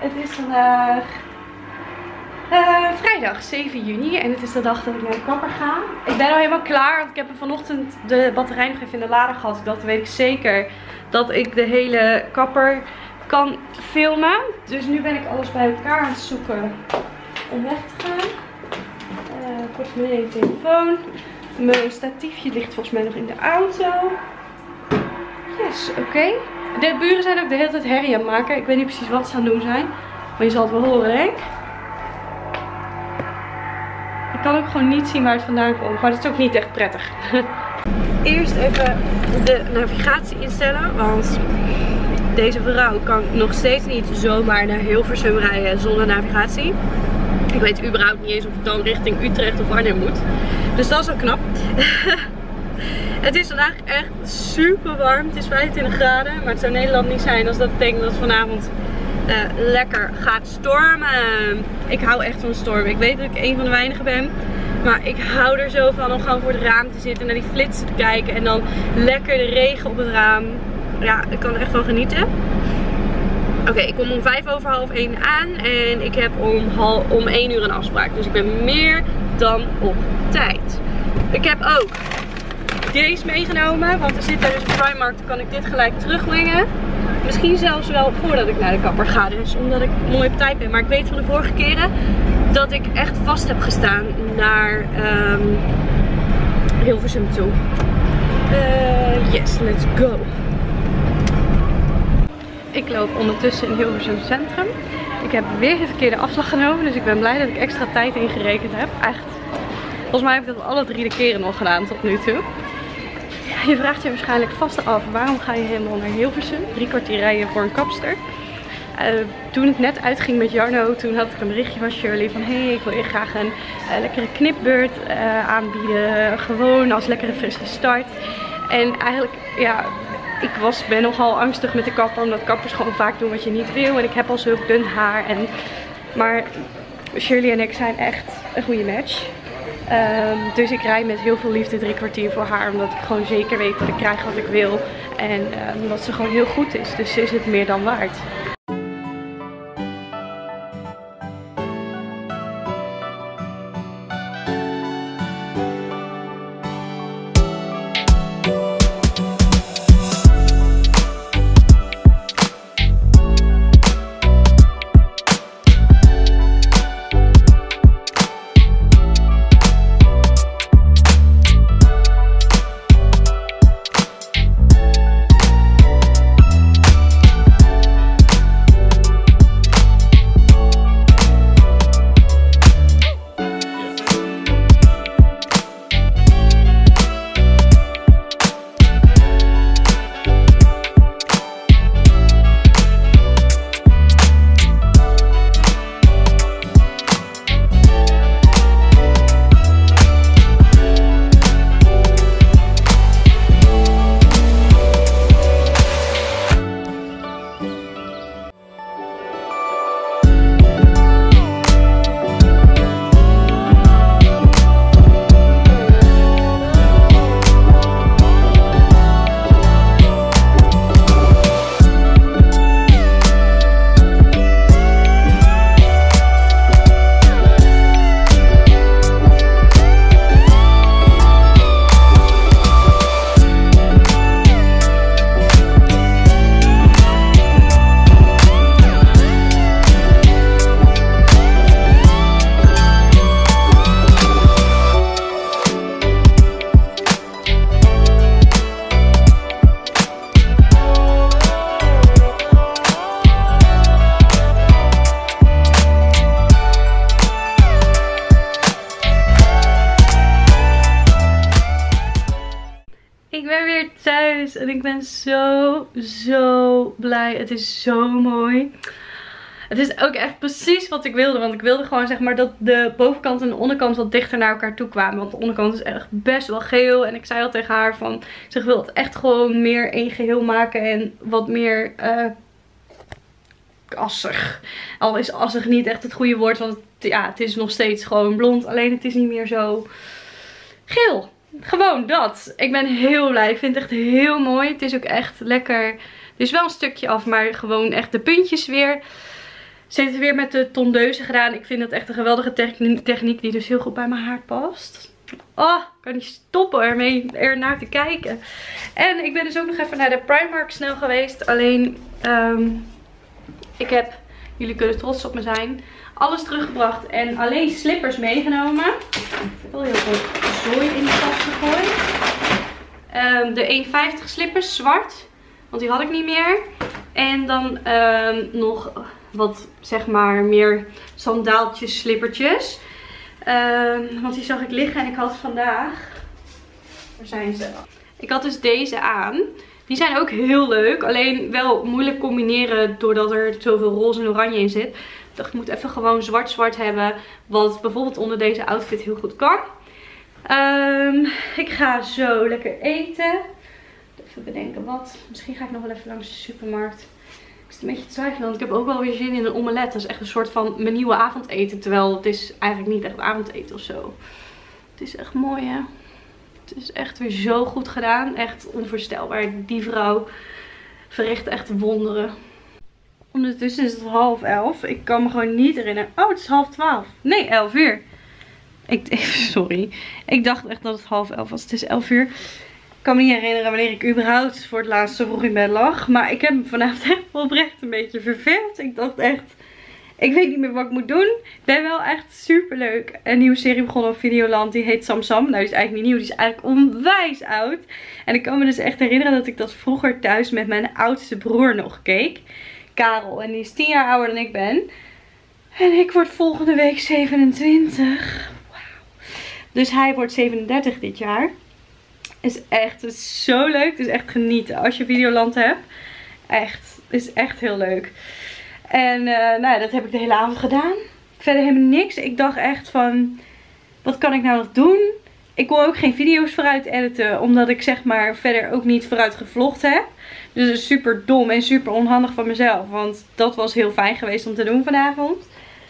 Het is vandaag vrijdag 7 juni en het is de dag dat ik naar de kapper ga. Ik ben al helemaal klaar, want ik heb vanochtend de batterij nog even in de lader gehad. Ik dacht, weet ik zeker dat ik de hele kapper kan filmen. Dus nu ben ik alles bij elkaar aan het zoeken om weg te gaan. Portemonnee, telefoon. Mijn statiefje ligt volgens mij nog in de auto. Yes, oké. De buren zijn ook de hele tijd herrie aan het maken. Ik weet niet precies wat ze aan het doen zijn. Maar je zal het wel horen, denk ik. Ik kan ook gewoon niet zien waar het vandaan komt. Maar dat is ook niet echt prettig. Eerst even de navigatie instellen. Want deze vrouw kan nog steeds niet zomaar naar Hilversum rijden zonder navigatie. Ik weet überhaupt niet eens of ik dan richting Utrecht of Arnhem moet. Dus dat is wel knap. Het is vandaag echt super warm. Het is 25 graden. Maar het zou Nederland niet zijn als dat betekent dat het vanavond lekker gaat stormen. Ik hou echt van stormen. Ik weet dat ik een van de weinigen ben. Maar ik hou er zo van om gewoon voor het raam te zitten. Naar die flitsen te kijken. En dan lekker de regen op het raam. Ja, ik kan er echt van genieten. Oké, ik kom om 1:05 aan. En ik heb om 1 uur een afspraak. Dus ik ben meer dan op tijd. Ik heb ook deze meegenomen. Want er zit daar dus een Primark. Dan kan ik dit gelijk terugbrengen. Misschien zelfs wel voordat ik naar de kapper ga. Dus omdat ik mooi op tijd ben. Maar ik weet van de vorige keren dat ik echt vast heb gestaan naar Hilversum toe. Yes, let's go. Ik loop ondertussen in Hilversum Centrum. Ik heb weer de verkeerde afslag genomen. Dus ik ben blij dat ik extra tijd ingerekend heb. Echt. Volgens mij heb ik dat alle 3 keren nog gedaan tot nu toe. Je vraagt je waarschijnlijk vast af, waarom ga je helemaal naar Hilversum? 3 kwartier rijden voor een kapster. Toen het net uitging met Jarno, toen had ik een berichtje van Shirley van hey, ik wil je graag een lekkere knipbeurt aanbieden. Gewoon als lekkere frisse start. En eigenlijk, ja, ik ben nogal angstig met de kapper, omdat kappers gewoon vaak doen wat je niet wil. En ik heb al zulk dun haar. Maar Shirley en ik zijn echt een goede match. Dus ik rij met heel veel liefde 3 kwartier voor haar. Omdat ik gewoon zeker weet dat ik krijg wat ik wil. En omdat ze gewoon heel goed is. Dus ze is het meer dan waard. Ik ben weer thuis en ik ben zo blij. Het is zo mooi. Het is ook echt precies wat ik wilde. Want ik wilde gewoon zeg maar dat de bovenkant en de onderkant wat dichter naar elkaar toe kwamen. Want de onderkant is echt best wel geel. En ik zei al tegen haar van, ik wil het echt gewoon meer één geheel maken. En wat meer assig. Al is assig niet echt het goede woord. Want het is nog steeds gewoon blond. Alleen het is niet meer zo geel. Gewoon dat. Ik ben heel blij. Ik vind het echt heel mooi. Het is ook echt lekker. Er is wel een stukje af, maar gewoon echt de puntjes weer Ze heeft het weer met de tondeuze gedaan. Ik vind dat echt een geweldige techniek die dus heel goed bij mijn haar past. Oh, ik kan niet stoppen ernaar te kijken. En ik ben dus ook nog even naar de Primark snel geweest. Alleen, ik heb, jullie kunnen trots op me zijn, alles teruggebracht en alleen slippers meegenomen. Ik heb wel heel veel zooi in de tas gegooid. De 1,50 slippers zwart, want die had ik niet meer. En dan nog wat, zeg maar, meer sandaaltjes, slippertjes. Want die zag ik liggen en ik had vandaag... Waar zijn ze? Ik had dus deze aan. Die zijn ook heel leuk. Alleen wel moeilijk combineren doordat er zoveel roze en oranje in zit. Ik dacht, ik moet even gewoon zwart hebben. Wat bijvoorbeeld onder deze outfit heel goed kan. Ik ga zo lekker eten. Even bedenken wat. Misschien ga ik nog wel even langs de supermarkt. Ik zit een beetje te twijfelen, want ik heb ook wel weer zin in een omelet. Dat is echt een soort van mijn nieuwe avondeten. Terwijl het is eigenlijk niet echt avondeten of zo. Het is echt mooi, hè. Het is echt weer zo goed gedaan. Echt onvoorstelbaar. Die vrouw verricht echt wonderen. Ondertussen is het 10:30. Ik kan me gewoon niet herinneren. Oh, het is 11:30. Nee, 11:00. Sorry. Ik dacht echt dat het 10:30 was. Het is 11:00. Ik kan me niet herinneren wanneer ik überhaupt voor het laatst zo vroeg in bed lag. Maar ik heb me vanavond echt oprecht een beetje verveeld. Ik dacht echt, ik weet niet meer wat ik moet doen. Ik ben wel echt super leuk. Een nieuwe serie begonnen op Videoland. Die heet Sam Sam. Nou, die is eigenlijk niet nieuw. Die is eigenlijk onwijs oud. En ik kan me dus echt herinneren dat ik dat vroeger thuis met mijn oudste broer nog keek. Karel. En die is 10 jaar ouder dan ik ben. En ik word volgende week 27. Wauw. Dus hij wordt 37 dit jaar. Het is zo leuk. Het is echt genieten als je Videoland hebt. Echt, het is echt heel leuk. En nou, dat heb ik de hele avond gedaan. Verder helemaal niks. Ik dacht echt van, wat kan ik nou nog doen? Ik kon ook geen video's vooruit editen. Omdat ik zeg maar verder ook niet vooruit gevlogd heb. Dus het is super dom en super onhandig van mezelf. Want dat was heel fijn geweest om te doen vanavond.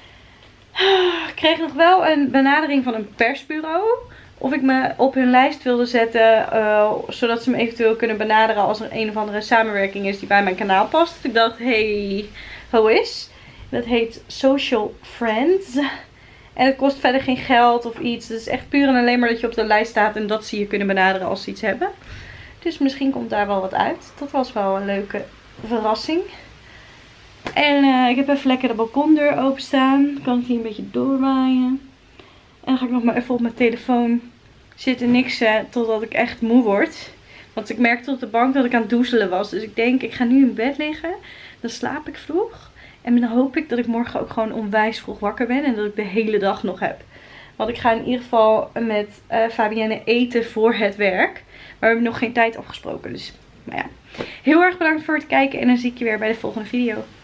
Ik kreeg nog wel een benadering van een persbureau. Of ik me op hun lijst wilde zetten. Zodat ze me eventueel kunnen benaderen als er een of andere samenwerking is die bij mijn kanaal past. Dus ik dacht, hey, hoe is? Dat heet Social Friends. En het kost verder geen geld of iets. Het is echt puur en alleen maar dat je op de lijst staat en dat ze je kunnen benaderen als ze iets hebben. Dus misschien komt daar wel wat uit. Dat was wel een leuke verrassing. En ik heb even lekker de balkondeur openstaan. Kan ik hier een beetje doorwaaien. En dan ga ik nog maar even op mijn telefoon zitten niksen totdat ik echt moe word. Want ik merkte op de bank dat ik aan het doezelen was. Dus ik denk, ik ga nu in bed liggen. Dan slaap ik vroeg. En dan hoop ik dat ik morgen ook gewoon onwijs vroeg wakker ben. En dat ik de hele dag nog heb. Want ik ga in ieder geval met Fabienne eten voor het werk. Maar we hebben nog geen tijd afgesproken. Dus, maar ja. Heel erg bedankt voor het kijken. En dan zie ik je weer bij de volgende video.